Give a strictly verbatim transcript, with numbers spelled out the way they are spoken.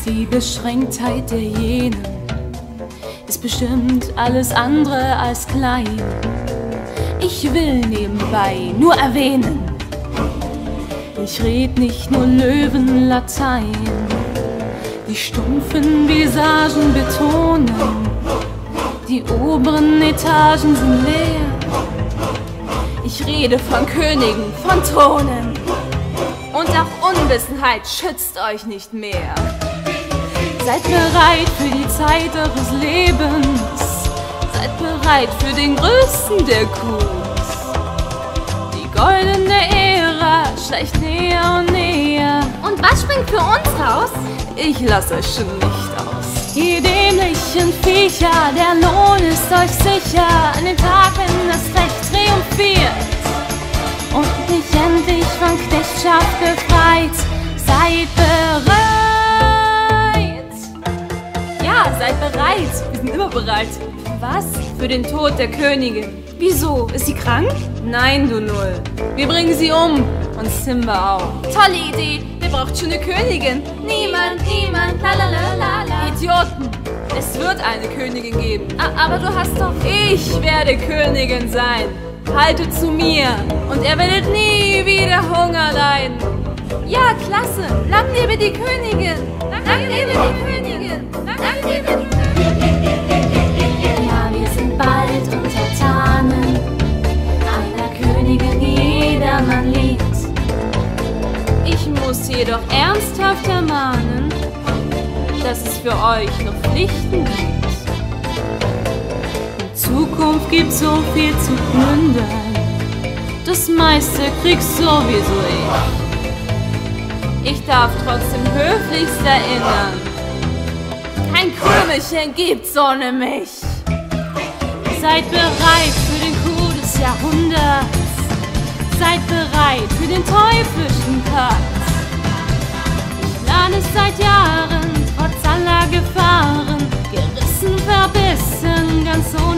Die Beschränktheit der Jenen ist bestimmt alles andere als klein. Ich will nebenbei nur erwähnen, ich red nicht nur Löwenlatein. Die stumpfen Visagen betonen, die oberen Etagen sind leer. Ich rede von Königen, von Thronen. Und auch Unwissenheit schützt euch nicht mehr. Seid bereit für die Zeit eures Lebens. Seid bereit für den größten der Coups. Die goldene Ära schleicht näher und näher. Und was springt für uns raus? Ich lass euch schon nicht aus. Ihr dämlichen Viecher, der Lohn ist euch sicher. An den Tag, wenn das Recht triumphiert und mich endlich von Knechtschaft befreit. Seid bereit. Ja, seid bereit. Wir sind immer bereit. Was? Für den Tod der Königin. Wieso? Ist sie krank? Nein, du Null. Wir bringen sie um. Und Simba auch. Tolle Idee. Wer braucht schon eine Königin? Niemand, niemand, la la la la la. Idioten. Es wird eine Königin geben. A aber du hast doch... Ich werde Königin sein. Haltet zu mir. Und ihr werdet nie wieder Hunger leiden. Ja, klasse. Lang lebe die Königin. Lang lebe die Königin. Lang lebe die Königin. Ja, wir sind bald Untertanen einer Königin, die jedermann liebt. Ich muss jedoch ernsthaft ermahnen, dass es für euch noch Pflichten gibt. In Zukunft gibt's so viel zu plündern. Das meiste kriegst sowieso ich. Ich darf trotzdem höflichst erinnern, kein Krümelchen gibt's ohne mich. Seid bereit für den Coup des Jahrhunderts. Seid bereit für den teuflischen Cut. Ich plane es seit Jahren, trotz aller Gefahren, gerissen, verbissen, ganz ohne